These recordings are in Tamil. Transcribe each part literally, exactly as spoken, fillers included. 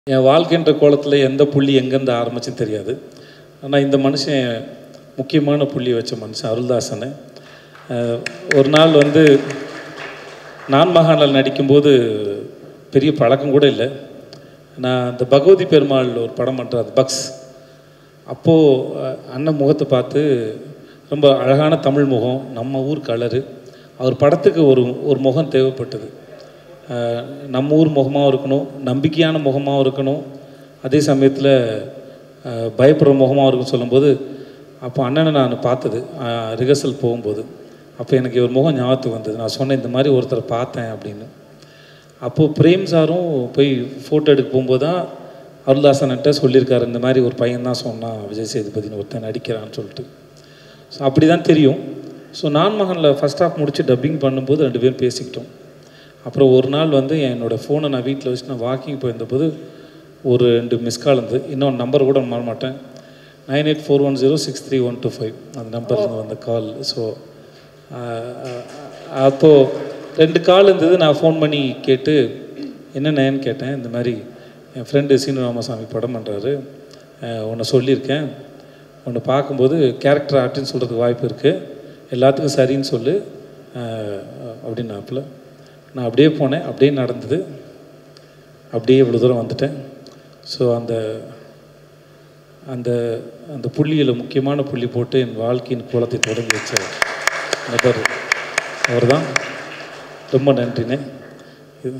என் வாழ்க்கைன்ற கோலத்தில் எந்த புள்ளி எங்கேருந்து ஆரம்பிச்சுன்னு தெரியாது. ஆனால் இந்த மனுஷன் முக்கியமான புள்ளி வச்ச மனுஷன் அருள்தாசன். ஒரு நாள் வந்து நான் மகானில் நடிக்கும்போது பெரிய பழக்கம் கூட இல்லை. நான் இந்த பகவதி பெருமாள் ஒரு படம் பண்ணுறாரு பக்ஸ். அப்போது அண்ணன் முகத்தை பார்த்து ரொம்ப அழகான தமிழ் முகம், நம்ம ஊர் கலரு. அவர் படத்துக்கு ஒரு ஒரு முகம் தேவைப்பட்டது. நம்ம ஊர் முகமாகவும் இருக்கணும், நம்பிக்கையான முகமாகவும் இருக்கணும், அதே சமயத்தில் பயப்படுற முகமாகவும் இருக்குன்னு சொல்லும்போது அப்போ அண்ணனை நான் பார்த்தது ரிஹர்சல் போகும்போது. அப்போ எனக்கு ஒரு முகம் ஞாபகத்துக்கு வந்தது. நான் சொன்னேன் இந்த மாதிரி ஒருத்தரை பார்த்தேன் அப்படின்னு. அப்போது பிரேம் சாரும் போய் ஃபோட்டோ எடுக்க போகும்போது தான் அருள்தாசன்கிட்ட சொல்லியிருக்காரு, இந்த மாதிரி ஒரு பையன் தான் சொன்னான் விஜய் சேதுபதினு ஒருத்தன் நடிக்கிறான்னு சொல்லிட்டு. ஸோ அப்படி தான் தெரியும். ஸோ நான் மகனில் ஃபஸ்ட் ஹாஃப் முடித்து டப்பிங் பண்ணும்போது ரெண்டு பேரும் பேசிக்கிட்டோம். அப்புறம் ஒரு நாள் வந்து என்னோடய ஃபோனை நான் வீட்டில் வச்சு நான் வாக்கிங் போயிருந்தபோது ஒரு ரெண்டு மிஸ்கால் இருந்து, இன்னொரு நம்பர் கூட மாற மாட்டேன், nine eight four one zero six three one two five அந்த நம்பர் வந்த கால். ஸோ அப்போது ரெண்டு கால் இருந்தது. நான் ஃபோன் பண்ணி கேட்டு என்னென்னு கேட்டேன். இந்த மாதிரி என் ஃப்ரெண்டு சீனு ராமசாமி படம் பண்ணுறாரு, உன்னை சொல்லியிருக்கேன், உன்னை பார்க்கும்போது கேரக்டர் ஆர்ட்டுன்னு சொல்கிறதுக்கு வாய்ப்பு இருக்குது, எல்லாத்துக்கும் சரின்னு சொல்லு அப்படின்னாப்புல. நான் அப்படியே போனேன், அப்படியே நடந்தது, அப்படியே இவ்வளோ தூரம் வந்துட்டேன். ஸோ அந்த அந்த அந்த புள்ளியில் முக்கியமான புள்ளி போட்டு என் வாழ்க்கையின் கோலத்தை தொடங்கி வச்ச நபர் அவர் தான். ரொம்ப நன்றினே. இது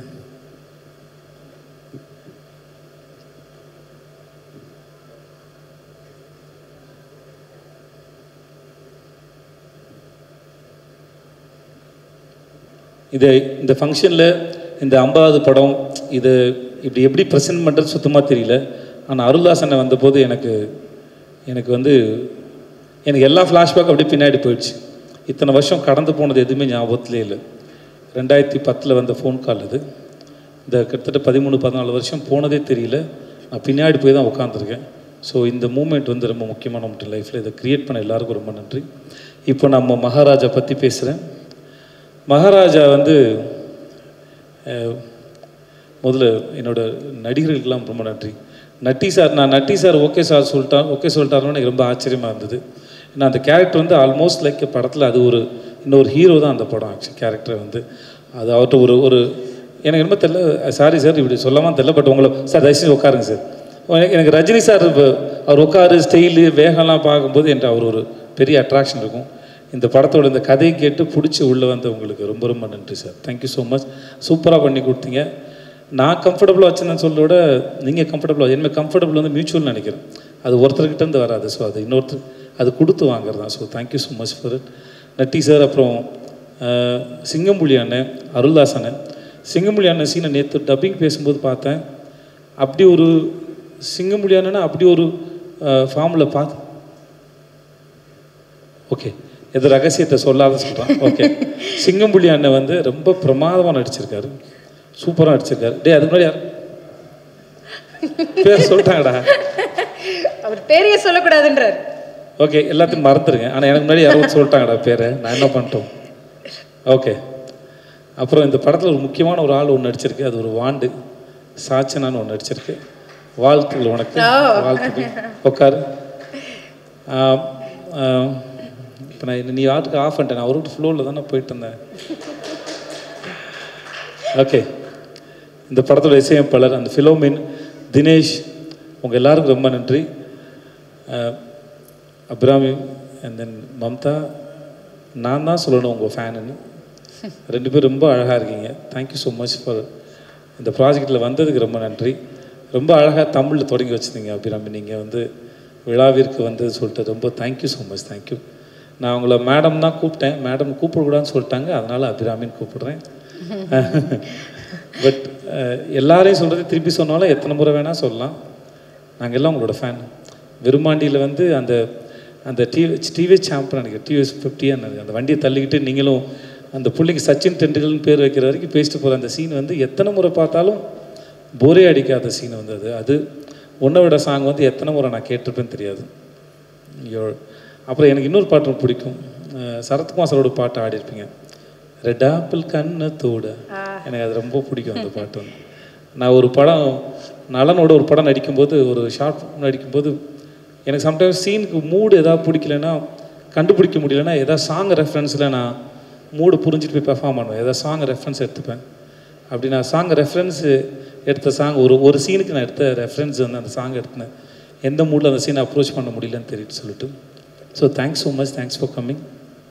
இது இந்த ஃபங்க்ஷனில் இந்த ஐம்பதாவது படம் இது இப்படி எப்படி ப்ரெசென்ட் பண்ணுறது சுத்தமாக தெரியல. ஆனால் அருள்தாசனை வந்தபோது எனக்கு எனக்கு வந்து எனக்கு எல்லா ஃப்ளாஷ்பேக் அப்படியே பின்னாடி போயிடுச்சு. இத்தனை வருஷம் கடந்து போனது எதுவுமே ஞாபகத்திலே இல்லை. ரெண்டாயிரத்தி பத்தில் வந்த ஃபோன் கால் இது. இந்த கிட்டத்தட்ட பதிமூணு பதினாலு வருஷம் போனதே தெரியல. நான் பின்னாடி போய் தான் உட்காந்துருக்கேன். ஸோ இந்த மூமெண்ட் வந்து ரொம்ப முக்கியமான மட்டும் லைஃப்பில். இதை க்ரியேட் பண்ண எல்லாருக்கும் ரொம்ப நன்றி. இப்போ நம்ம மகாராஜா பற்றி பேசுகிறேன். மகாராஜா வந்து முதல்ல என்னோடய நடிகர்களுக்கெல்லாம் ரொம்ப நன்றி. நட்டி சார், நான் நட்டி சார் ஓகே சார் சொல்லிட்டா ஓகே சொல்லிட்டாருன்னு எனக்கு ரொம்ப ஆச்சரியமாக இருந்தது. ஏன்னா அந்த கேரக்டர் வந்து ஆல்மோஸ்ட் லைக் படத்தில் அது ஒரு இன்னொரு ஹீரோ தான் அந்த படம். ஆக்சுவலி கேரக்டர் வந்து அது அவர்கிட்ட ஒரு ஒரு எனக்கு ரொம்ப தெரியல, சாரி சார் இப்படி சொல்லாமல் தெரியல, பட் உங்களை சார் தயவுசெய்து உட்காருங்க சார். எனக்கு எனக்கு ரஜினி சார் அவர் உட்காரு ஸ்டைலு வேகம்லாம் பார்க்கும்போது என்கிட்ட அவர் ஒரு பெரிய அட்ராக்ஷன் இருக்கும். இந்த படத்தோட இந்த கதையை கேட்டு பிடிச்சி உள்ளே வந்த உங்களுக்கு ரொம்ப ரொம்ப நன்றி சார். Thank you so much. சூப்பராக பண்ணி கொடுத்தீங்க. நான் கம்ஃபர்டபுளாக வச்சுருந்தேன்னு சொல்ல விட நீங்கள் கம்ஃபர்டபுளாக, என்ன கம்ஃபர்டபுள் வந்து மியூச்சுவல் நினைக்கிறேன். அது ஒருத்தர்கிட்டேருந்து வராது. ஸோ அது இன்னொருத்தர் அது கொடுத்து வாங்குறது தான். So thank you so much for it Natty sir. அப்புறம் சிங்கம்புலி அண்ணன், அருள்தாஸ் அண்ணன். சிங்கம்புலி அண்ணன் சீனை நேற்று டப்பிங் பேசும்போது பார்த்தேன். அப்படி ஒரு சிங்கம்புலி அண்ணனா அப்படி ஒரு ஃபார்மில் பார்த்து ஓகே எது ரகசியத்தை சொல்லாத சொல்கிறான். ஓகே, சிங்கம்புலி அண்ணன் வந்து ரொம்ப பிரமாதமாக நடிச்சிருக்காரு, சூப்பராக நடிச்சிருக்காரு. டே அதுக்கு முன்னாடி யார் பேர் சொல்லிட்டாங்கடா, அவர் பேரையே சொல்லக்கூடாதுன்றார். ஓகே எல்லாத்தையும் மறந்துடுங்க. ஆனால் எனக்கு முன்னாடி யாரும் சொல்லிட்டாங்கடா பேரை, நான் என்ன பண்ணிட்டோம். ஓகே, அப்புறம் இந்த படத்தில் ஒரு முக்கியமான ஒரு ஆள் ஒன்று நடிச்சிருக்கு, அது ஒரு வாண்டு சாச்சனான்னு ஒன்று நடிச்சிருக்கு. வாழ்த்துக்கள் உனக்கு, வாழ்த்துக்கள். உட்காரு. இப்போ நான் நீ ஆட்டுக்கு ஆஃப் பண்ணிட்டேன், நான் ஒரு ஃப்ளோவில் தானே போயிட்டு இருந்தேன். ஓகே, இந்த படத்தோட இசையமைப்பாளர் அந்த ஃபிலோமின் தினேஷ், உங்கள் எல்லாருக்கும் ரொம்ப நன்றி. அப்ராமி அண்ட் தென் மம்தா, நான் தான் சொல்லணும் உங்கள் ஃபேனுன்னு. ரெண்டு பேரும் ரொம்ப அழகாக இருக்கீங்க. தேங்க்யூ ஸோ மச் ஃபார் இந்த ப்ராஜெக்டில் வந்ததுக்கு ரொம்ப நன்றி. ரொம்ப அழகாக தமிழில் தொடங்கி வச்சுருந்தீங்க அபிராமி. நீங்கள் வந்து விழாவிற்கு வந்தது சொல்லிட்டு ரொம்ப தேங்க்யூ ஸோ மச். தேங்க்யூ. நான் உங்களை மேடம் தான் கூப்பிட்டேன், மேடம் கூப்பிடக்கூடாதுன்னு சொல்லிட்டாங்க, அதனால் அபிராமின்னு கூப்பிடுறேன். பட் எல்லாரையும் சொல்கிறது திருப்பி சொன்னாலும் எத்தனை முறை வேணால் சொல்லலாம். நாங்கள் எல்லாம் உங்களோட ஃபேன். விருமாண்டியில் வந்து அந்த அந்த டிவி டிவிஎஸ் சாம்பியன் நினைக்கிறேன், டிவிஎஸ் ஃபிஃப்டியாக அந்த வண்டியை தள்ளிக்கிட்டு நீங்களும் அந்த பிள்ளைக்கு சச்சின் டெண்டுல்கர்னு பேர் வைக்கிற வரைக்கும் பேசிட்டு போகிற அந்த சீன் வந்து எத்தனை முறை பார்த்தாலும் போரே அடிக்காத சீன் வந்து அது அது உன்னை விட சாங் வந்து எத்தனை முறை நான் கேட்டிருப்பேன்னு தெரியாது. அப்புறம் எனக்கு இன்னொரு பாட்டு பிடிக்கும், சரத்குமார் சாரோட பாட்டு ஆடிருப்பீங்க, ரெட் ஆப்பிள் கண்ணத்தோட. எனக்கு அது ரொம்ப பிடிக்கும் அந்த பாட்டு வந்து. நான் ஒரு படம் நலனோட ஒரு படம் நடிக்கும்போது ஒரு ஷார்ட் நடிக்கும்போது எனக்கு சம்டைம்ஸ் சீனுக்கு மூடு எதாவது பிடிக்கலன்னா கண்டுபிடிக்க முடியலன்னா எதாவது சாங் ரெஃபரன்ஸில் நான் மூடு புரிஞ்சுட்டு போய் பெர்ஃபார்ம் பண்ணுவேன். எதாவது சாங் ரெஃபரன்ஸ் எடுத்துப்பேன். அப்படி நான் சாங் ரெஃபரன்ஸு எடுத்த சாங் ஒரு ஒரு சீனுக்கு நான் எடுத்த ரெஃபரன்ஸ் வந்து அந்த சாங் எடுத்தேன். எந்த மூடில் அந்த சீனை அப்ரோச் பண்ண முடியலன்னு தெரியுது சொல்லிட்டு. So thanks so much, thanks for coming.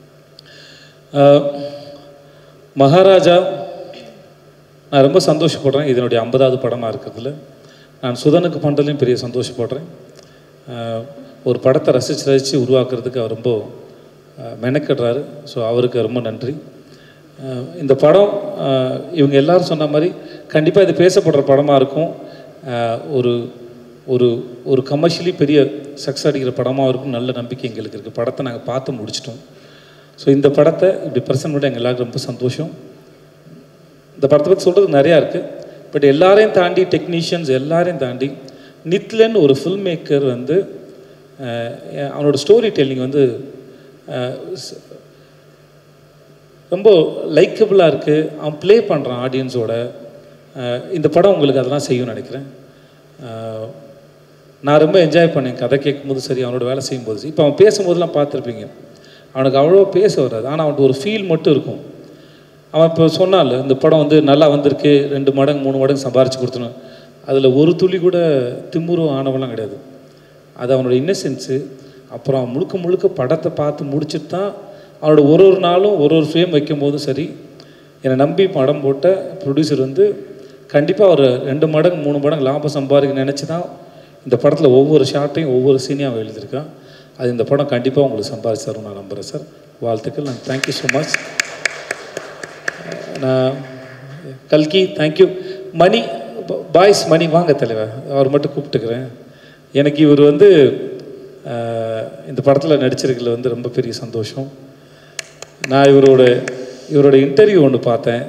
Maharaja நான் ரொம்ப சந்தோஷப்படுறேன். இதனுடைய ஐம்பதாவது படமாக இருக்கிறதுல நான் சுதனுக்கு பண்ணுறதுலையும் பெரிய சந்தோஷப்படுறேன். ஒரு படத்தை ரசித்து ரசித்து உருவாக்குறதுக்கு அவர் ரொம்ப மெனக்கிடுறாரு. ஸோ அவருக்கு ரொம்ப நன்றி. இந்த படம் இவங்க எல்லோரும் சொன்ன மாதிரி கண்டிப்பாக இது பேசப்படுற படமாக இருக்கும். ஒரு ஒரு ஒரு கமர்ஷியலி பெரிய சக்ஸஸ் அடிக்கிற படமாக இருக்கும். நல்ல நம்பிக்கை எங்களுக்கு இருக்குது. படத்தை நாங்கள் பார்த்து முடிச்சிட்டோம். ஸோ இந்த படத்தை இப்படி ப்ரெசென்ட் பண்ண எங்கள் எல்லாருக்கும் ரொம்ப சந்தோஷம். இந்த படத்தை பற்றி சொல்கிறது நிறையா இருக்குது. பட் எல்லாரையும் தாண்டி டெக்னீஷியன்ஸ் எல்லாரையும் தாண்டி நித்லன் ஒரு ஃபில்ம் மேக்கர் வந்து அவனோட ஸ்டோரி டெல்லிங் வந்து ரொம்ப லைக்கபிளாக இருக்குது. அவன் ப்ளே பண்ணுறான் ஆடியன்ஸோட. இந்த படம் உங்களுக்கு அதெல்லாம் செய்யும்னு நினைக்கிறேன். நான் ரொம்ப என்ஜாய் பண்ணேன் கதை கேட்கும்போது சரி, அவனோட வேலை செய்யும்போது. இப்போ அவன் பேசும்போதெல்லாம் பார்த்துருப்பீங்க, அவனுக்கு அவ்வளோ பேச வராது, ஆனால் அவனுக்கு ஒரு ஃபீல் மட்டும் இருக்கும். அவன் இப்போ சொன்னால இந்த படம் வந்து நல்லா வந்திருக்கு, ரெண்டு மடங்கு மூணு மடங்கு சம்பாரிச்சு கொடுத்துணும், அதில் ஒரு துளி கூட திமுறும் ஆனவெல்லாம் கிடையாது. அது அவனோட இன்னசென்ஸு. அப்புறம் முழுக்க முழுக்க படத்தை பார்த்து முடிச்சுட்டு தான் அவனோட ஒரு ஒரு நாளும் ஒரு ஒரு ஃப்ரேம் வைக்கும் போதும் சரி, என்னை நம்பி படம் போட்ட ப்ரொடியூசர் வந்து கண்டிப்பாக ஒரு ரெண்டு மடங்கு மூணு மடங்கு லாபம் சம்பாதிக்க நினச்சி தான் இந்த படத்தில் ஒவ்வொரு ஷார்ட்டையும் ஒவ்வொரு சீனையும் அவன் எழுதியிருக்கான். அது இந்த படம் கண்டிப்பாக உங்களுக்கு சம்பாதிச்சு தரும் நான் நம்புகிறேன் சார். வாழ்த்துக்கள். நான் தேங்க்யூ ஸோ மச். நான் கல்கி தேங்க்யூ. மணி பாய்ஸ் மணி வாங்க தலைவர், அவர் மட்டும் கூப்பிட்டுக்கிறேன். எனக்கு இவர் வந்து இந்த படத்தில் நடிச்சிருக்கல வந்து ரொம்ப பெரிய சந்தோஷம். நான் இவரோட இவரோட இன்டர்வியூ ஒன்று பார்த்தேன்.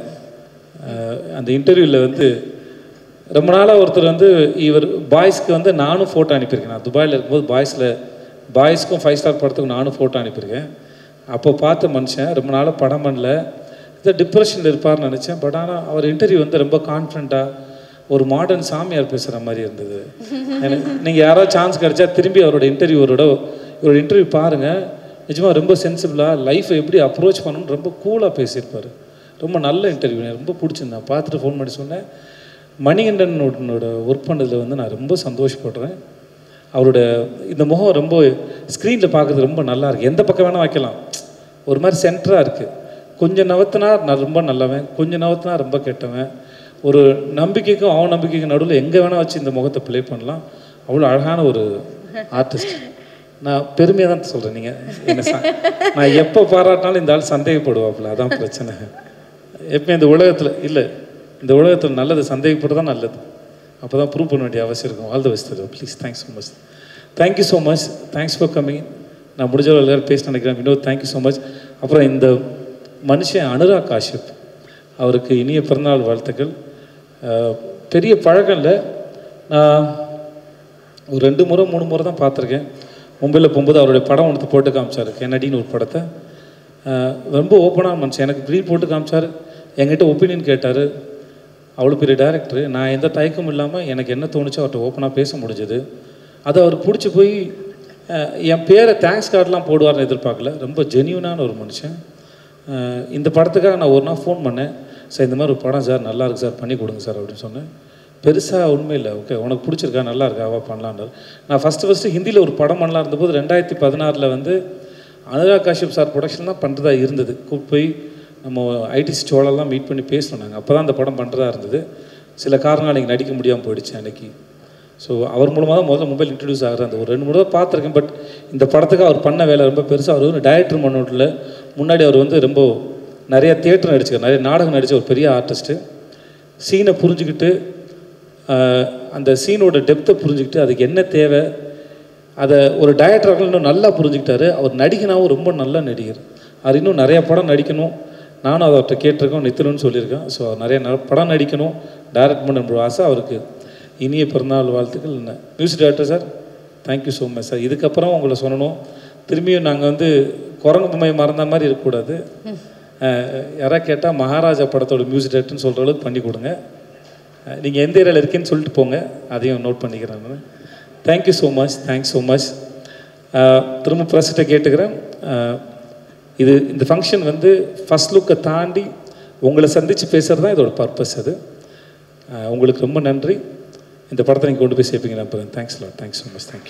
அந்த இன்டர்வியூவில் வந்து ரொம்ப நாளாக ஒருத்தர் வந்து இவர் பாய்ஸ்க்கு வந்து நானும் ஃபோட்டோ அனுப்பியிருக்கேன். நான் துபாயில் இருக்கும்போது பாய்ஸில் பாய்ஸ்க்கும் ஃபைவ் ஸ்டார் படத்துக்கும் நானும் ஃபோட்டோ அனுப்பியிருக்கேன். அப்போ பார்த்த மனுஷன் ரொம்ப நாளாக படம் பண்ணல, இதை டிப்ரெஷனில் இருப்பார்னு நினச்சேன். பட் ஆனால் அவர் இன்டர்வியூ வந்து ரொம்ப கான்ஃபிடண்ட்டாக ஒரு மாடர்ன் சாமியார் பேசுகிற மாதிரி இருந்தது. எனக்கு நீங்கள் யாராவது சான்ஸ் கிடச்சா திரும்பி அவரோட இன்டர்வியூரோட இவரோட இன்டர்வியூ பாருங்கள். நிஜமாக ரொம்ப சென்சிபிளாக லைஃப்பை எப்படி அப்ரோச் பண்ணணும்னு ரொம்ப கூலாக பேசியிருப்பார். ரொம்ப நல்ல இன்டர்வியூ, எனக்கு ரொம்ப பிடிச்சிருந்தேன். பார்த்துட்டு ஃபோன் பண்ணி சொன்னேன், மணிகண்டனோட ஒர்க் பண்ணதில் வந்து நான் ரொம்ப சந்தோஷப்படுறேன். அவரோட இந்த முகம் ரொம்ப ஸ்க்ரீனில் பார்க்குறது ரொம்ப நல்லா இருக்குது. எந்த பக்கம் வேணால் வைக்கலாம், ஒரு மாதிரி சென்டராக இருக்குது. கொஞ்சம் நவத்தினா நான் ரொம்ப நல்லவன், கொஞ்சம் நவத்தினா ரொம்ப கெட்டவன். ஒரு நம்பிக்கைக்கும் அவன் நம்பிக்கைக்கும் நடுவில் எங்கே வேணால் வச்சு இந்த முகத்தை ப்ளே பண்ணலாம். அவ்வளோ அழகான ஒரு ஆர்டிஸ்ட். நான் பெருமையாக தான் சொல்கிறேன். நீங்கள் என்ன சா நான் எப்போ பாராட்டினாலும் இந்த ஆள் சந்தேகப்படுவாப்புல, அதான் பிரச்சனை. எப்போ இந்த உலகத்தில் இல்லை, இந்த உலகத்தில் நல்லது சந்தேகப்பட்டு தான் நல்லது. அப்போ தான் ப்ரூவ் பண்ண வேண்டிய அவசியம் இருக்கும். ஆல் த பெஸ்ட் தருவோம் please. Thanks so much. Thank you so much. Thanks for coming. நான் முடிஞ்ச எல்லாரும் பேச நினைக்கிறேன். Vinod thank you so much. அப்புறம் இந்த மனுஷன் அனுராக் காஷ்யப், அவருக்கு இனிய பிறந்தநாள் வாழ்த்துக்கள். பெரிய பழக்கம் இல்லை, நான் ஒரு ரெண்டு முறை மூணு முறை தான் பார்த்துருக்கேன். மும்பையில் போகும்போது அவருடைய படம் ஒன்று போட்டு காமிச்சார், கென்னடின்னு ஒரு படத்தை. ரொம்ப ஓப்பனாக மனுஷன், எனக்கு ப்ரீ போட்டு காமிச்சார், என்கிட்ட ஒப்பீனியன் கேட்டார். அவ்வளோ பெரிய டேரக்டரு. நான் எந்த தயக்கமும் இல்லாமல் எனக்கு என்ன தோணுச்சோ அவர்கிட்ட ஓப்பனாக பேச முடிஞ்சது. அது அவருக்கு பிடிச்சி போய் என் பேரை தேங்க்ஸ் கார்டெலாம் போடுவார்னு எதிர்பார்க்கல. ரொம்ப ஜென்யூனான ஒரு மனுஷன். இந்த படத்துக்காக நான் ஒரு நாள் ஃபோன் பண்ணேன், சார் இந்த மாதிரி ஒரு படம் சார் நல்லா இருக்குது சார், பண்ணி கொடுங்க சார் அப்படின்னு சொன்னேன். பெருசாக உண்மை இல்லை, ஓகே உனக்கு பிடிச்சிருக்கா, நல்லா இருக்கா, அவா பண்ணலான்றார். நான் ஃபஸ்ட்டு ஃபஸ்ட்டு ஹிந்தியில் ஒரு படம் பண்ணலாம் இருந்தபோது ரெண்டாயிரத்தி பதினாறில் வந்து அனுராக் காஷ்யப் சார் ப்ரொடக்ஷன் தான் பண்ணுறதா இருந்தது. கூப்பிட்டு போய் நம்ம ஐடி ஸ்டோலெல்லாம் மீட் பண்ணி பேசணும் நாங்கள். அப்போ தான் அந்த படம் பண்ணுறதா இருந்தது. சில காரணம் அன்றைக்கி நடிக்க முடியாமல் போயிடுச்சு அன்றைக்கி. ஸோ அவர் மூலமாக தான் முதல்ல மொபைல் இன்ட்ரடியூஸ் ஆகிற அந்த ஒரு ரெண்டு மூணு தான் பார்த்துருக்கேன். பட் இந்த படத்துக்கு அவர் பண்ண வேலை ரொம்ப பெருசாக. அவர் வந்து டைரக்டர் மன்னோட்டில் முன்னாடி அவர் வந்து ரொம்ப நிறைய தியேட்டர் நடிச்சிருக்கார், நிறைய நாடகம் நடித்த ஒரு பெரிய ஆர்டிஸ்ட்டு. சீனை புரிஞ்சுக்கிட்டு அந்த சீனோட டெப்த்தை புரிஞ்சுக்கிட்டு அதுக்கு என்ன தேவை அதை ஒரு டைரக்டராக இன்னும் நல்லா புரிஞ்சுக்கிட்டாரு. அவர் நடிகனாகவும் ரொம்ப நல்ல நடிகர். அவர் இன்னும் நிறையா படம் நடிக்கணும், நானும் அதை அவர்கிட்ட கேட்டிருக்கோம், நித்துணுன்னு சொல்லியிருக்கேன். ஸோ நிறைய படம் நடிக்கணும், டைரக்ட் பண்ண ஆசை அவருக்கு. இனிய பிறந்தநாள் வாழ்த்துக்கள். என்ன music director sir, thank you so much sir. இதுக்கப்புறம் உங்களை சொல்லணும், திரும்பியும் நாங்கள் வந்து குரங்கு பொம்மையை மறந்த மாதிரி இருக்கக்கூடாது. யாராவது கேட்டால் மகாராஜா படத்தோட மியூசிக் டைரக்டர்னு சொல்கிற அளவுக்கு பண்ணி கொடுங்க. நீங்கள் எந்த ஏரியாவில் இருக்கேன்னு சொல்லிட்டு போங்க, அதையும் நோட் பண்ணிக்கிறேன் நான். Thank you so much, thanks so much. திரும்ப ப்ரெஸ்கிட்ட கேட்டுக்கிறேன், இது இந்த ஃபங்க்ஷன் வந்து ஃபஸ்ட் லுக்கை தாண்டி உங்களை சந்தித்து பேசுகிறது தான் இதோட பர்பஸ். அது உங்களுக்கு ரொம்ப நன்றி. இந்த படத்தை நீங்கள் கொண்டு போய் சேர்ப்பீங்க நம்புகிறேன். Thanks lot, thanks so much, thank you.